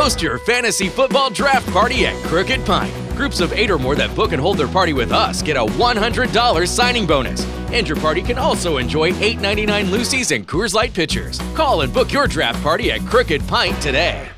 Host your fantasy football draft party at Crooked Pint. Groups of 8 or more that book and hold their party with us get a $100 signing bonus. And your party can also enjoy $8.99 Lucy's and Coors Light pitchers. Call and book your draft party at Crooked Pint today.